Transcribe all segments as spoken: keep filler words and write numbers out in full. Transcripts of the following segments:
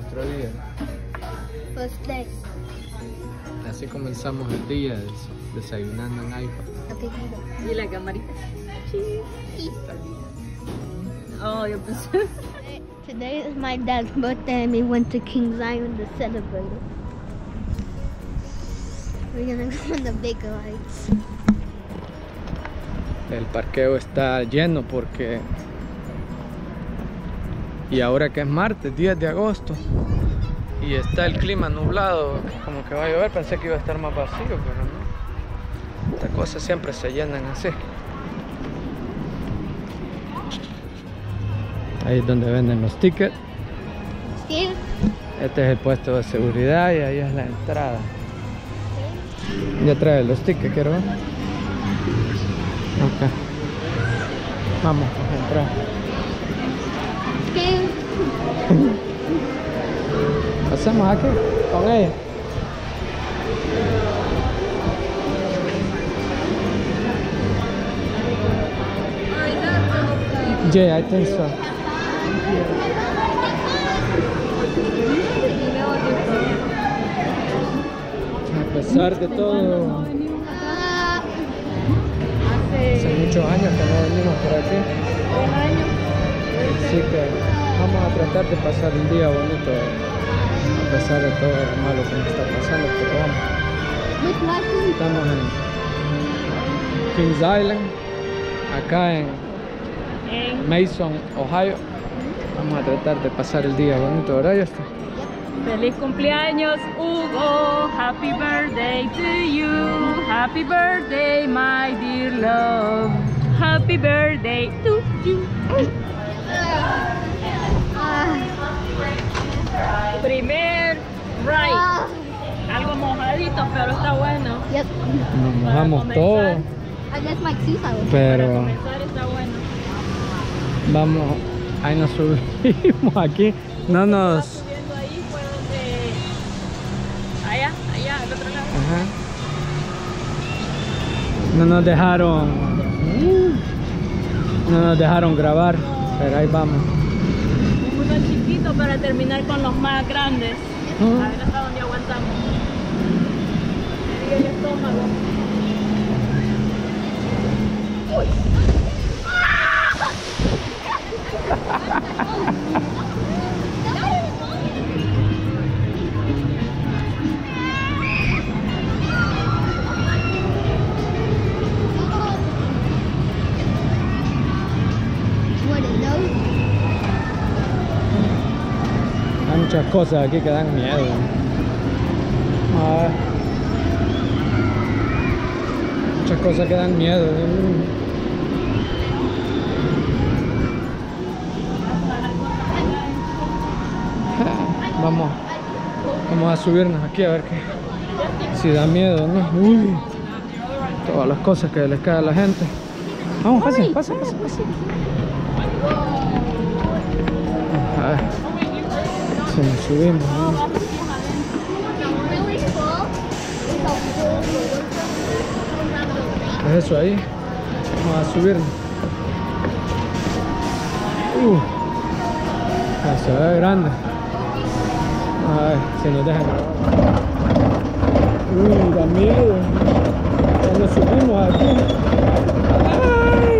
nuestro día. First day. Así comenzamos el día, des desayunando en iPhone. Okay, ¿Y la camarita? Oh, yo pensé. Today is my dad's birthday and we went to King's Island to celebrate it. We're gonna go on the big rides. El parqueo está lleno porque... Y ahora que es martes, diez de agosto, y está el clima nublado, como que va a llover, pensé que iba a estar más vacío, pero no. Estas cosas siempre se llenan así. Ahí es donde venden los tickets. Sí. Este es el puesto de seguridad y ahí es la entrada. Ya trae los tickets, quiero ver. Ok. Vamos a entrar. ¿Qué? Pasemos aquí con ella. Yeah, I think so. A pesar de todo, hace muchos años que no venimos por aquí. Así que vamos a tratar de pasar un día bonito a pesar de todo lo malo que nos está pasando, pero vamos. Estamos en Kings Island, acá en Mason, Ohio. Vamos a tratar de pasar el día bonito, ¿verdad? Ya está. Feliz cumpleaños, Hugo. Happy birthday to you. Happy birthday, my dear love. Happy birthday to you. Primer ride. Algo mojadito, pero está bueno. Yep. Nos mojamos todo, I guess my shoes are pero Para comenzar está bueno. vamos, ahí nos subimos aquí. No nos... Subiendo ahí fue donde... Allá, allá, al otro lado. Ajá. No nos dejaron... No nos dejaron grabar, pero ahí vamos. Uno chiquito para terminar con los más grandes. Uh-huh. A ver hasta dónde aguantamos. Me dio el estómago. Uy. Hay muchas cosas aquí que dan miedo. Ah, muchas cosas que dan miedo. Vamos, vamos a subirnos aquí a ver qué, si da miedo, ¿no? Uy, todas las cosas que les cae a la gente. Vamos, pase, pase, pase, pase. A ver, si nos subimos, ¿no? ¿Es eso ahí? Vamos a subirnos. Uh, ah, se ve grande. A ver si nos dejan grabar. Uy, da miedo. Ya nos subimos aquí. ¡Ay!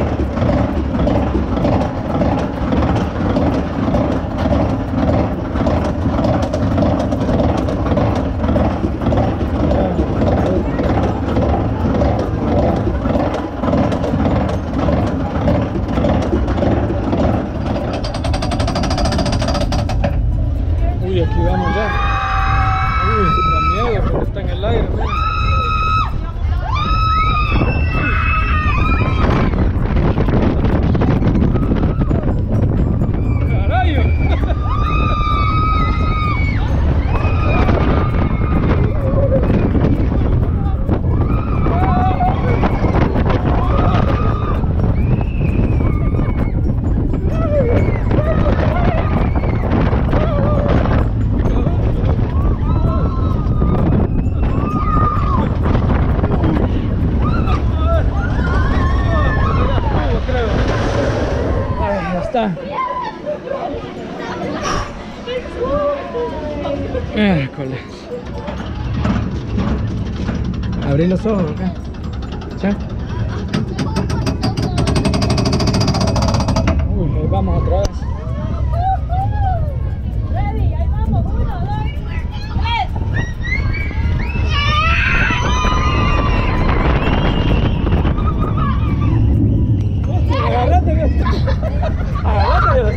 Uy, aquí vamos ya. Uy, da miedo porque está en el aire, miren. ¡Carayo! Miércoles. Abrí los ojos acá. ¿Sí? Uy, ahí vamos otra vez. Ready, ahí vamos, uno, dos, tres. Agárrate, Dios. Agárrate, Dios.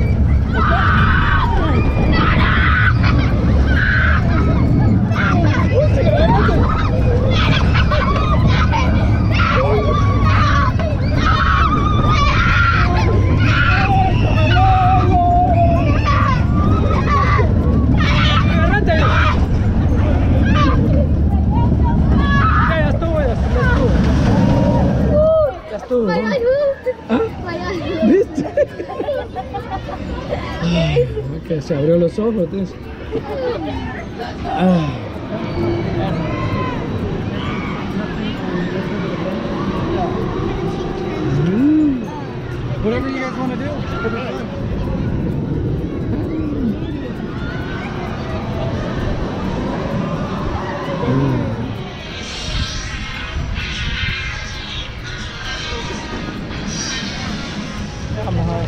Que se abrió los ojos, tío. Ah. Mm. Whatever you guys want to do. Mm. Vamos a ver.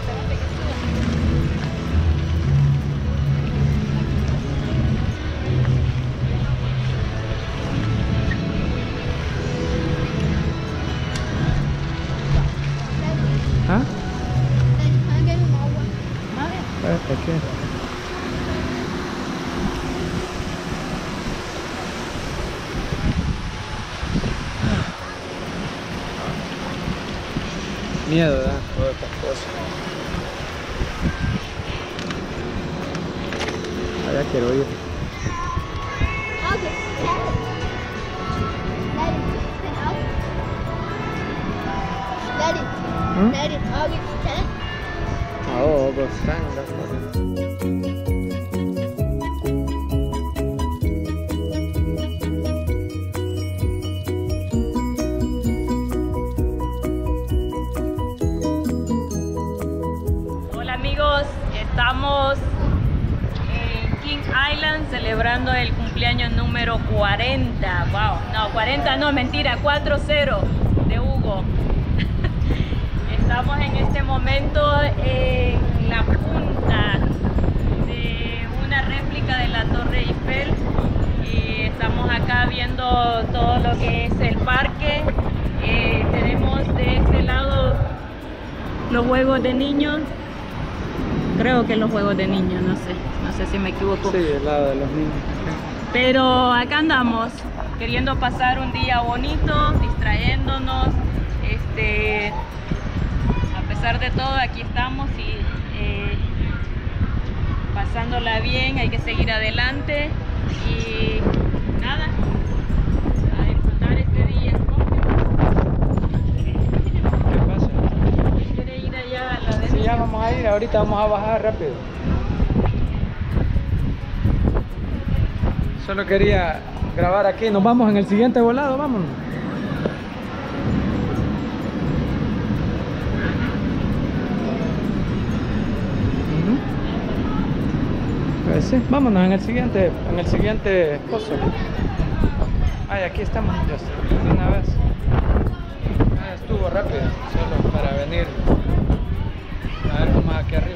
¿Ah? ¿Para qué? Miedo, ¿verdad? Todas estas cosas. Allá quiero ir. ¿Mm? That is August tenth. Oh, August tenth, that's what it is. Hola amigos, estamos en King Island celebrando el cumpleaños número cuarenta. Wow, no, cuarenta no, mentira, cuatro cero de Hugo. Estamos en este momento en la punta de una réplica de la Torre Eiffel y estamos acá viendo todo lo que es el parque. Eh, tenemos de este lado los juegos de niños, creo que los juegos de niños, no sé, no sé si me equivoco. Sí, el lado de los niños. Pero acá andamos queriendo pasar un día bonito, distrayéndonos, este... a pesar de todo aquí estamos y eh, pasándola bien, hay que seguir adelante y nada, a disfrutar este día. ¿Qué pasa? ¿Quiere ir allá a la de Sí, ya vamos a ir, ahorita vamos a bajar rápido. Solo quería grabar aquí, nos vamos en el siguiente volado, vámonos. Pues sí, vámonos en el siguiente, en el siguiente pozo. Ay, aquí estamos, ya está, de una vez. Ah, estuvo rápido, solo para venir a ver cómo es aquí arriba.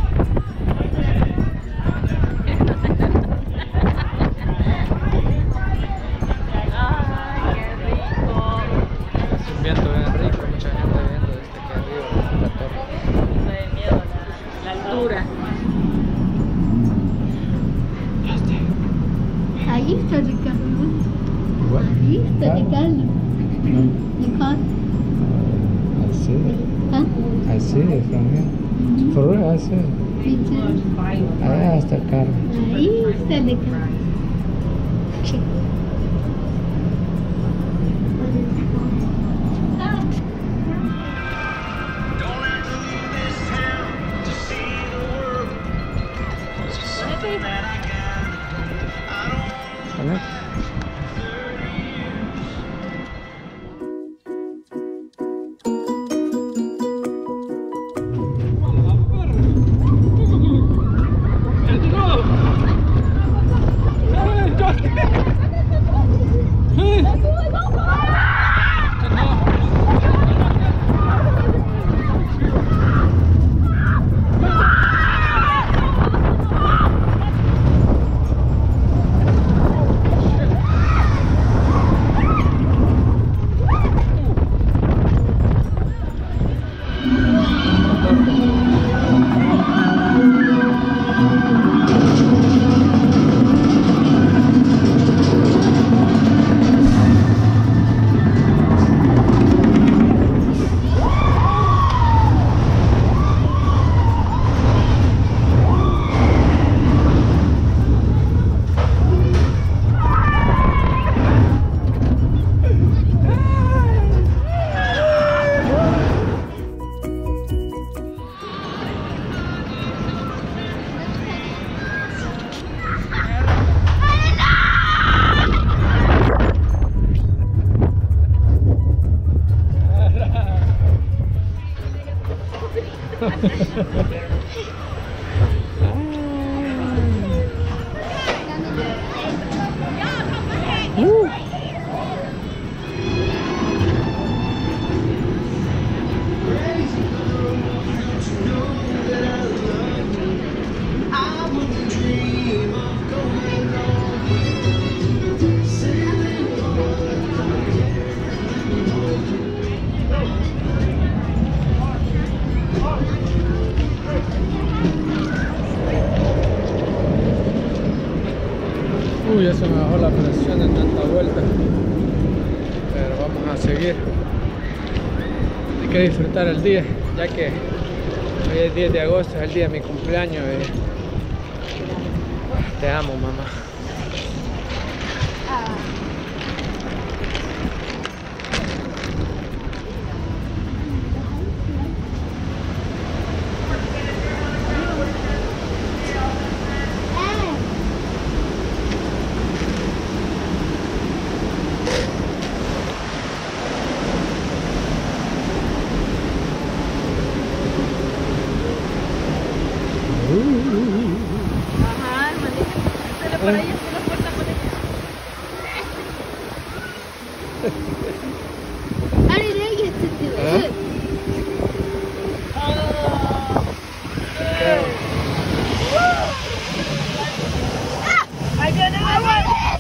Ay, qué rico. Es un viento bien rico, mucha gente viendo desde aquí arriba, la torre. Me da miedo la, la altura. Ahí está Ricardo. What? Ahí está Ricardo. No. You can't. I see it. Huh? I see it from here. For real, I see it. Me too. Allá está el carro. Ahí está Ricardo. Connect. Vamos, vamos, perro. Uy, ya se me bajó la presión en tanta vuelta. Pero vamos a seguir. Hay que disfrutar el día, ya que hoy es diez de agosto, es el día de mi cumpleaños. Y... te amo, mamá. Ajá, hermanita. Se le por ahí, se le puerta por allá. I didn't get to do it. ¡Ahí viene agua!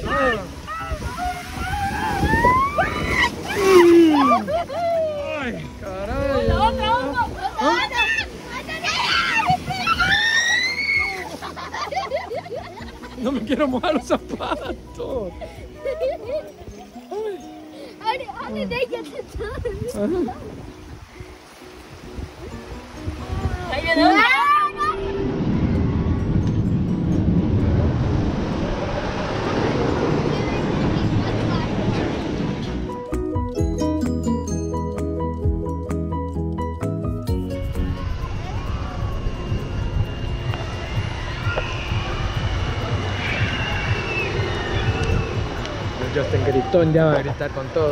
¡Ay, caray! ¡La otra, otra! No me quiero mojar los zapatos. How did, how did they get to turn? ¡Ahí viene agua! Justin gritón, ya va a gritar con todo.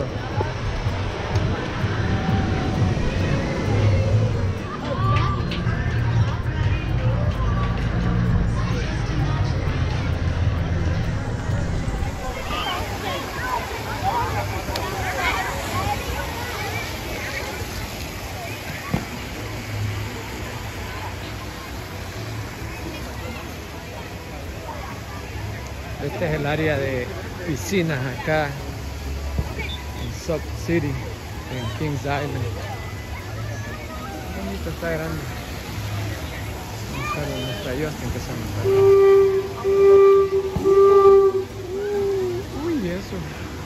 Este es el área de piscinas acá en Salt City, en Kings Island. Qué bonito, está grande. Vamos a ver dónde está Justin, que se me está. Uy, eso.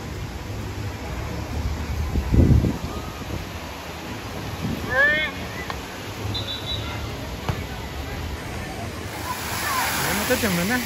¿No te llaman, no?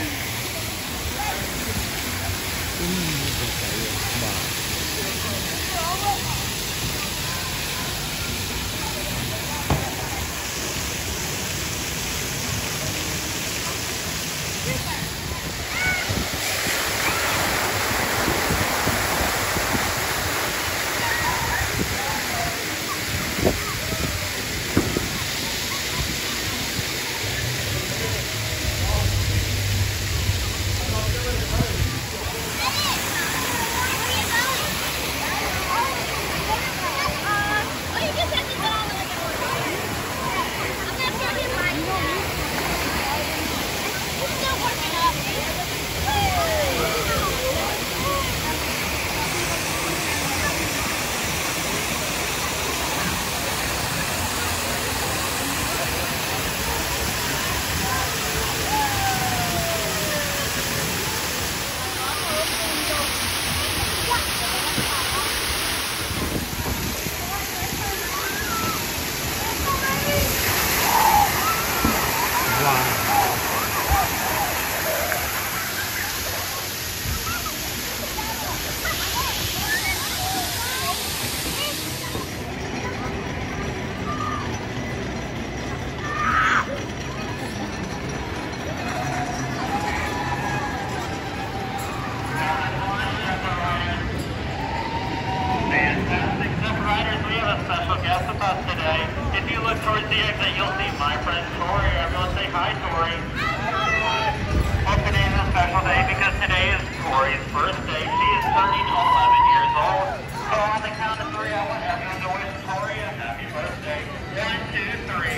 Towards the exit, you'll see my friend Tori. Everyone say hi, Tori. Well, today is a special day because today is Tori's first day. She is turning eleven years old. So on the count of three, I want everyone to wish Tori a happy birthday. One, two, three.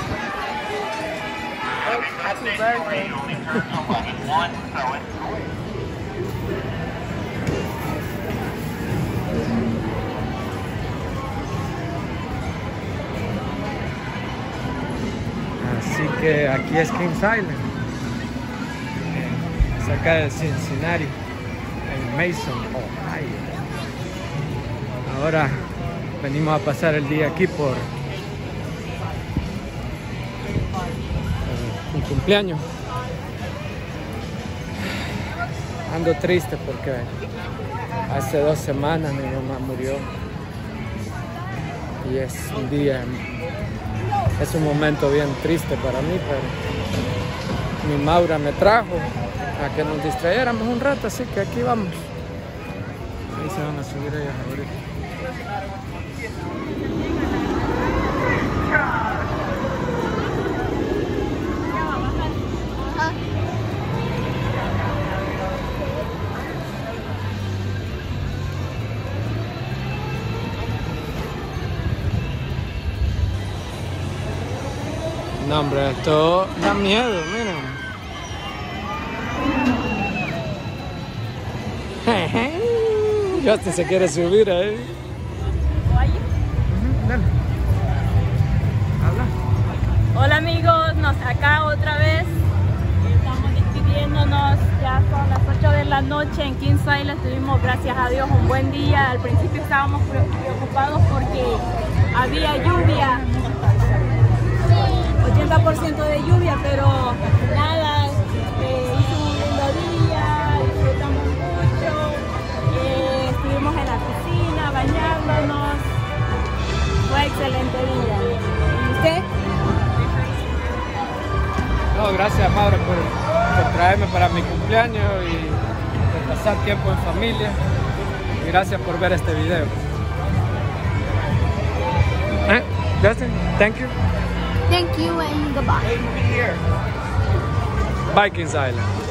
Happy birthday, Tori. You only turned eleven once, so enjoy. Así que aquí es Kings Island. acá de Cincinnati, en Mason, Ohio. Ahora venimos a pasar el día aquí por eh, mi cumpleaños. Ando triste porque hace dos semanas mi mamá murió y es un día, es un momento bien triste para mí, pero mi Maura me trajo a que nos distrayéramos un rato, así que aquí vamos. Ahí se van a subir ellas ahorita. No, hombre, esto da miedo, miren. Justin se quiere subir ahí. Dale. Habla. Hola amigos, nos acá otra vez. Estamos despidiéndonos, ya son las ocho de la noche en Kings Island. Tuvimos, gracias a Dios, un buen día. Al principio estábamos preocupados porque había lluvia. ochenta por ciento de lluvia, pero nada, eh, hizo un lindo día, disfrutamos mucho, eh, estuvimos en la piscina bañándonos, fue excelente día. ¿Y usted? No, gracias Maura por, por traerme para mi cumpleaños y por pasar tiempo en familia. Y gracias por ver este video. ¿Eh? Justin, thank you. Thank you and goodbye. Bye, Kings Island.